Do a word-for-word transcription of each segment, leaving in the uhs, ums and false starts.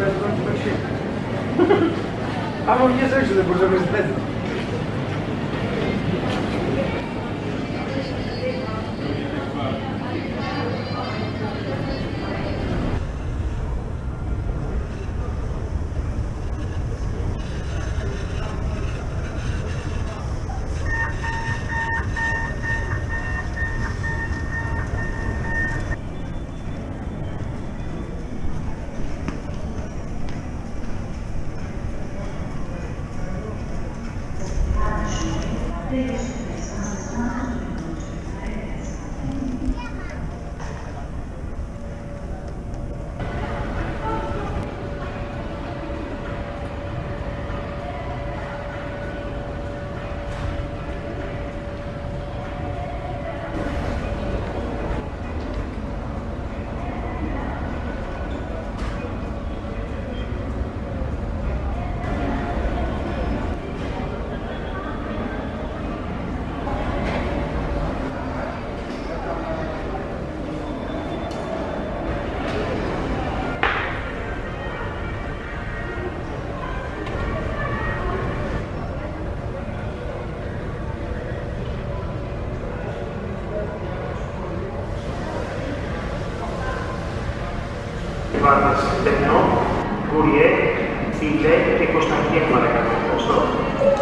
A mam nie rzeczy, że możemy zbyt. Guarda, Stefano, Courier, D J e Costantino Marega, posto?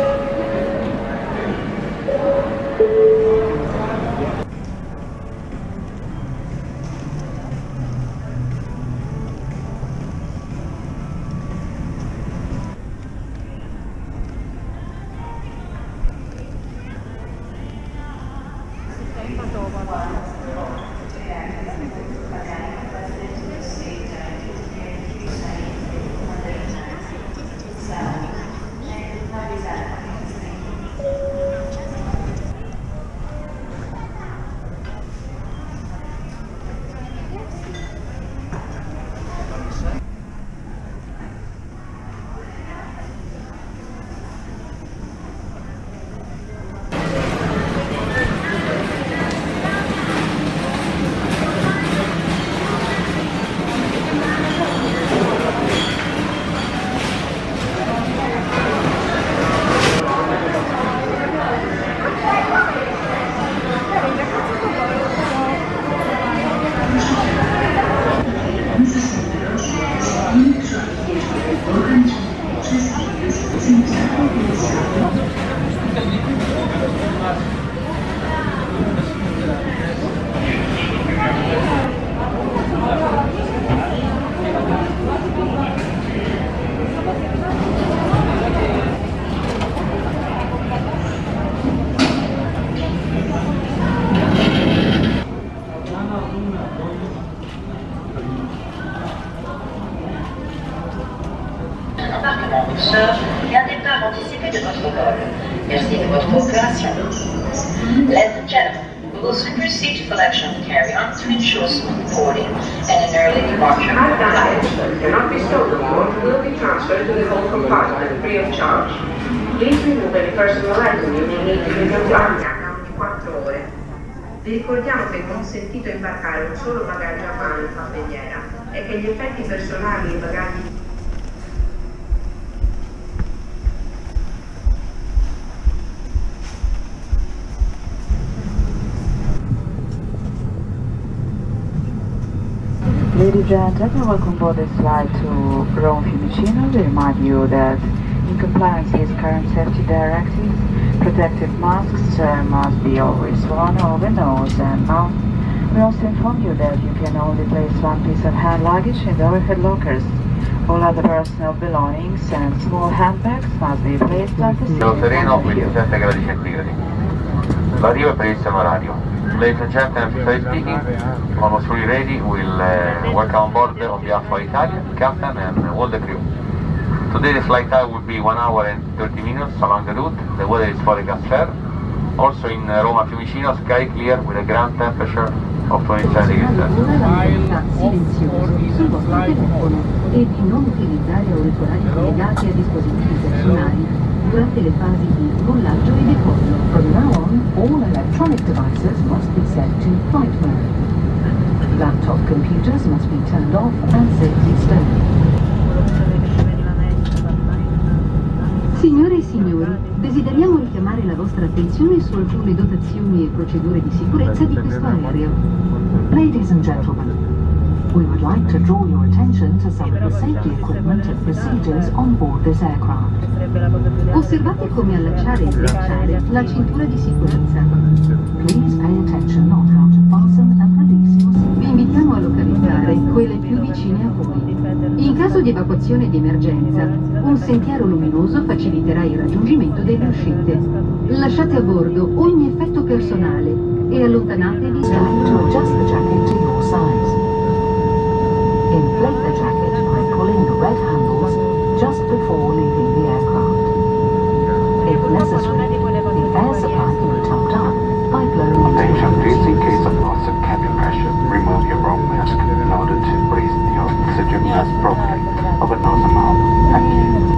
Sir, et un départ anticipé de votre vol. Merci de votre coopération. Ladies and gentlemen, we will soon proceed to collection of carry-on to ensure smooth boarding and an early departure. All baggage cannot be stored aboard will be transferred to the whole compartment free of charge. Please remove any personal item you may need to use your bag ogni quattro ore. Vi ricordiamo che è consentito imbarcare un solo bagaglio a mano in cabiniera e che gli effetti personali e i bagagli Ladies and gentlemen, welcome aboard this flight to Rome Fiumicino. We remind you that in compliance with current safety directives, protective masks uh, must be always worn over nose and mouth. We also inform you that you can only place one piece of hand luggage in the overhead lockers. All other personal belongings and small handbags must be placed on the seat. Sereno, ventisette gradi centigradi. L'arrivo è previsto in orario. Ladies and gentlemen, Victory speaking, almost fully ready, we'll uh, welcome on board on behalf of Alitalia, captain and all the crew. Today the flight time will be one hour and thirty minutes along the route. The weather is forecast fair. Also in uh, Roma Fiumicino, sky clear with a ground temperature of twenty-seven degrees e di non utilizzare auricolari collegati a dispositivi personali durante le fasi di vollaggio e decollo. From now on, all electronic devices must be set to flight mode. Laptop computers must be turned off and safely stowed. Signore e signori, desideriamo richiamare la vostra attenzione su alcune dotazioni e procedure di sicurezza di questo aereo. Ladies and gentlemen, we would like to draw your attention to some of the safety equipment and procedures on board this aircraft. Osservate come allacciare e schiacciare la cintura di sicurezza. Please pay attention on how to fasten and release your seat. Vi invitiamo a localizzare quelle più vicine a voi. In caso di evacuazione di emergenza, un sentiero luminoso faciliterà il raggiungimento delle uscite. Lasciate a bordo ogni effetto personale e allontanatevi da to adjust the jacket to your size. Inflate the jacket by pulling the red handles just before leaving the aircraft. If necessary, the air supply can be topped up by blowing. Attention, please, in case of loss of cabin pressure, remove your own mask in order to breathe the oxygen mask properly over nose and mouth. Thank you.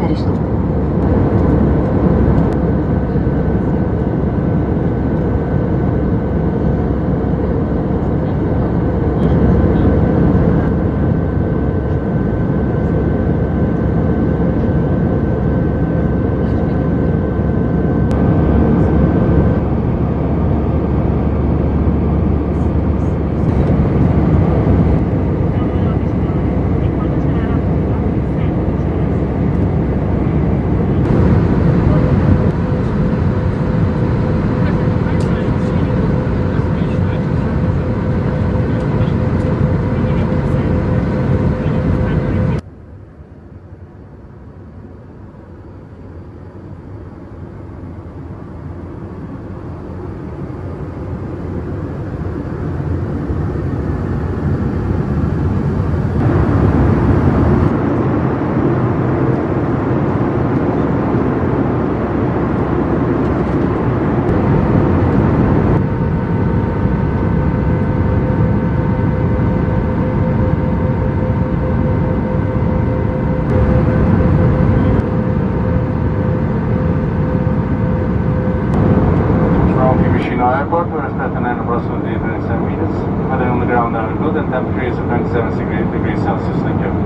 Ευχαριστώ. Airport, we're expecting in approximately twenty-seven minutes. Weather on the ground are good and temperature is twenty-seven degrees Celsius. Thank you.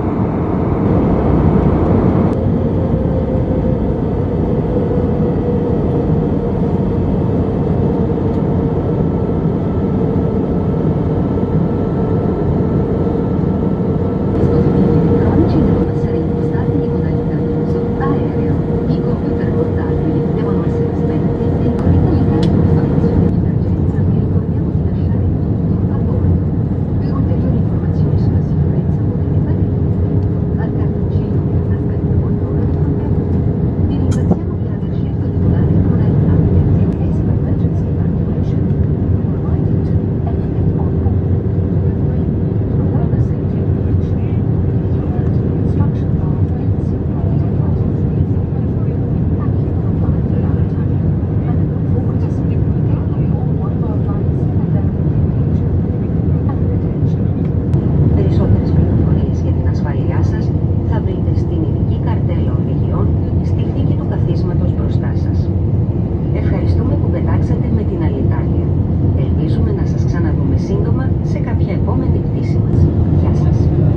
Ευχαριστούμε που πετάξατε με την Alitalia. Ελπίζουμε να σας ξαναδούμε σύντομα σε κάποια επόμενη πτήση μας. Γεια σας.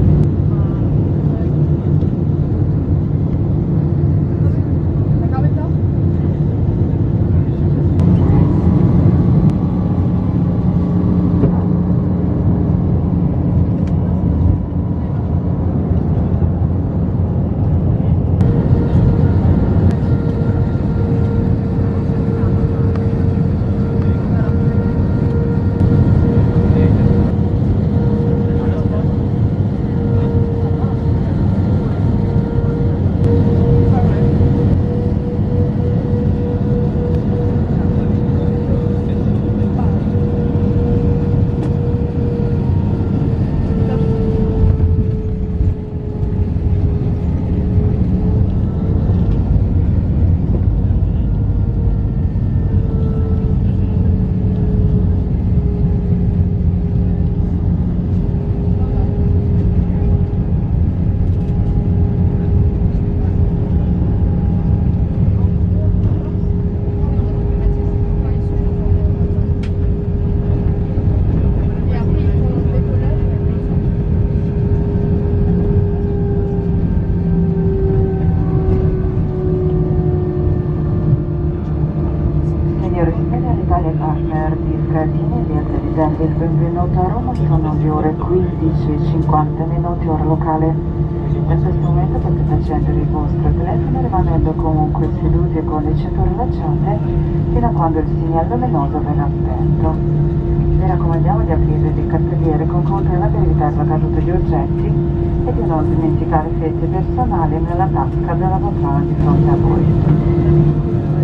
Il benvenuto a Roma, sono le ore quindici e cinquanta minuti ora locale. Da questo momento potete accendere il vostro telefono rimanendo comunque seduti e con le cinture allacciate fino a quando il segnale luminoso verrà spento. Vi raccomandiamo di aprire le cartelliere con cautela per evitare la caduta di oggetti e di non dimenticare fette personali nella tasca della poltrona di fronte a voi.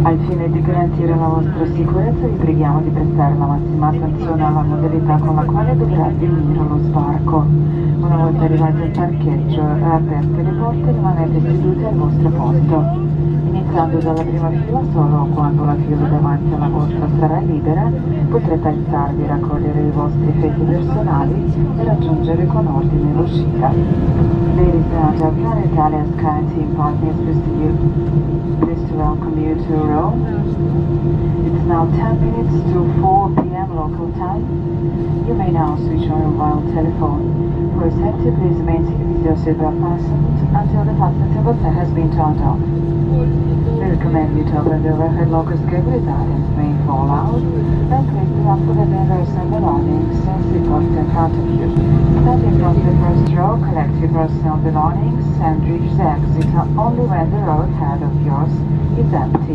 Al fine di garantire la vostra sicurezza vi preghiamo di prestare la massima attenzione alla modalità con la quale dovrà avvenire lo sbarco. Una volta arrivati al parcheggio e aperte le porte rimanete seduti al vostro posto. Iniziando dalla prima fila, solo quando la fila davanti alla vostra sarà libera potrete alzarvi, raccogliere i vostri effetti personali e raggiungere con ordine l'uscita. Ladies and gentlemen, Italia's Sky Team partners pleased to welcome you to Rome. It's now ten minutes to four p m local time. You may now switch on your mobile telephone. For safety, please maintain your seatbelt fastened until the fasten button has been turned off. We recommend you to open the overhead locker cable as items may fall out, and place the upper and reverse belongings and seatbelts in front of you. Starting from the first row, collect your personal belongings and reach the exit only when the row ahead of yours is empty.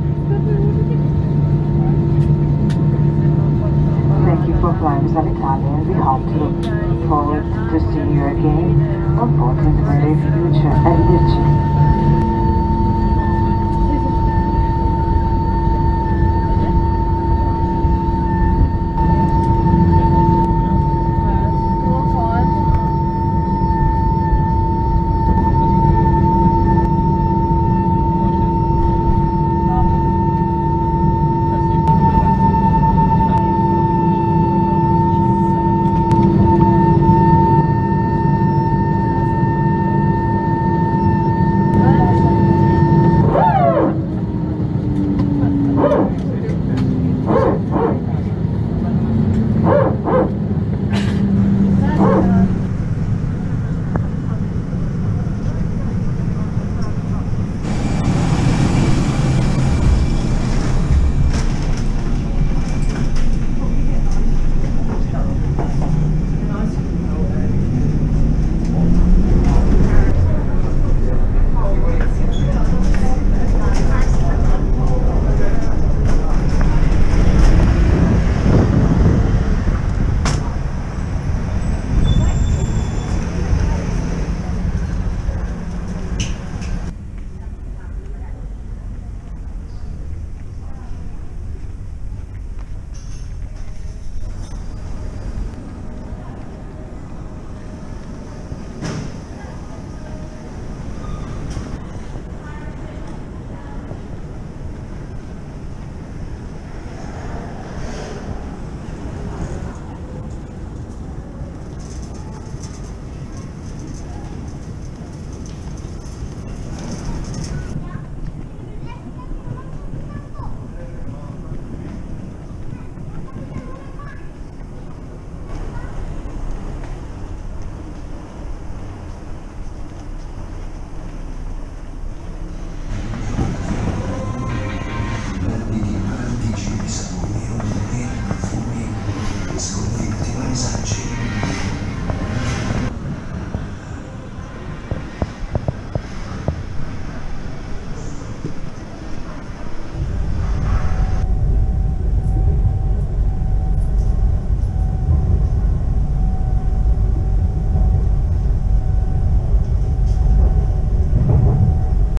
Thank you for flying with Alitalia, and we hope to look forward to seeing you again on board in the very future. Arrivederci. Sconfitti, disagi